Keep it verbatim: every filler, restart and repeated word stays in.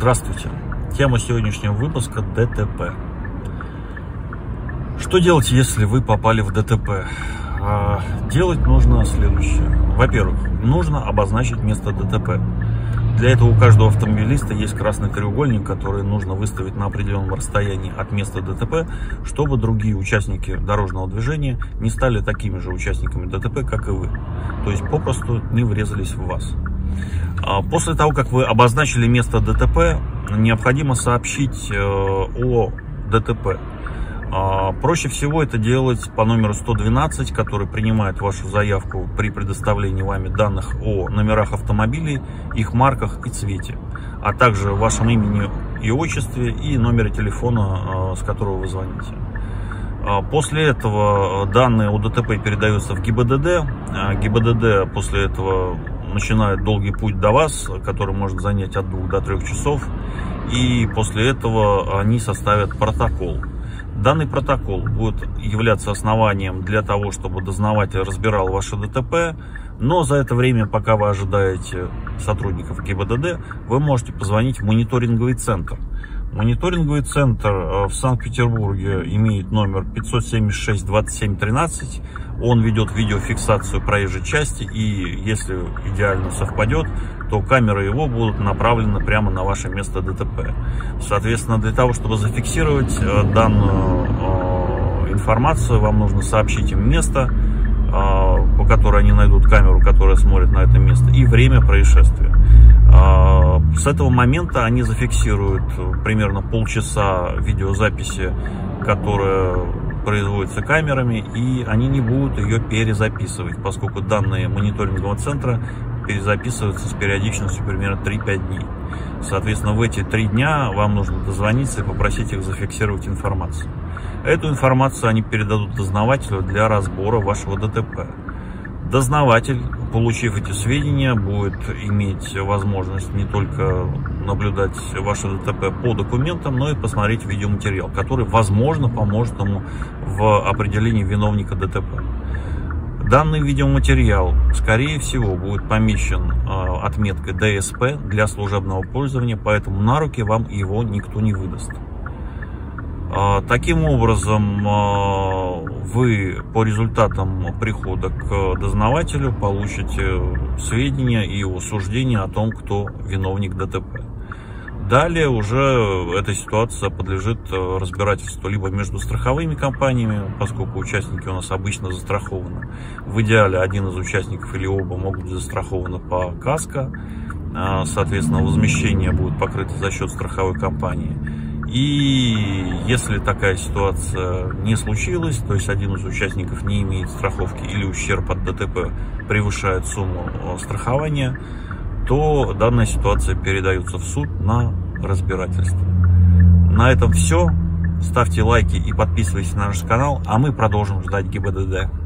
Здравствуйте! Тема сегодняшнего выпуска – ДТП. Что делать, если вы попали в ДТП? Делать нужно следующее. Во-первых, нужно обозначить место ДТП. Для этого у каждого автомобилиста есть красный треугольник, который нужно выставить на определенном расстоянии от места ДТП, чтобы другие участники дорожного движения не стали такими же участниками ДТП, как и вы. То есть попросту не врезались в вас. После того, как вы обозначили место ДТП, необходимо сообщить о ДТП. Проще всего это делать по номеру сто двенадцать, который принимает вашу заявку при предоставлении вами данных о номерах автомобилей, их марках и цвете, а также вашем имени и отчестве и номере телефона, с которого вы звоните. После этого данные о ДТП передаются в ГИБДД. ГИБДД после этого начинает долгий путь до вас, который может занять от двух до трех часов, и после этого они составят протокол. Данный протокол будет являться основанием для того, чтобы дознаватель разбирал ваше ДТП, но за это время, пока вы ожидаете сотрудников ГИБДД, вы можете позвонить в мониторинговый центр. Мониторинговый центр в Санкт-Петербурге имеет номер пятьсот семьдесят шесть двадцать семь тринадцать. Он ведет видеофиксацию проезжей части, и если идеально совпадет, то камеры его будут направлены прямо на ваше место ДТП. Соответственно, для того, чтобы зафиксировать данную информацию, вам нужно сообщить им место, по которой они найдут камеру, которая смотрит на это место, и время происшествия. С этого момента они зафиксируют примерно полчаса видеозаписи, которая производится камерами, и они не будут ее перезаписывать, поскольку данные мониторингового центра перезаписываются с периодичностью примерно три-пять дней. Соответственно, в эти три дня вам нужно дозвониться и попросить их зафиксировать информацию. Эту информацию они передадут дознавателю для разбора вашего ДТП. Дознаватель, получив эти сведения, будет иметь возможность не только наблюдать ваше ДТП по документам, но и посмотреть видеоматериал, который, возможно, поможет ему в определении виновника ДТП. Данный видеоматериал, скорее всего, будет помечен э, отметкой ДСП для служебного пользования, поэтому на руки вам его никто не выдаст. Таким образом, вы по результатам прихода к дознавателю получите сведения и его суждения о том, кто виновник ДТП. Далее уже эта ситуация подлежит разбирательству либо между страховыми компаниями, поскольку участники у нас обычно застрахованы. В идеале один из участников или оба могут быть застрахованы по каско, соответственно, возмещение будет покрыто за счет страховой компании. И если такая ситуация не случилась, то есть один из участников не имеет страховки или ущерб от ДТП превышает сумму страхования, то данная ситуация передается в суд на разбирательство. На этом все. Ставьте лайки и подписывайтесь на наш канал, а мы продолжим ждать ГИБДД.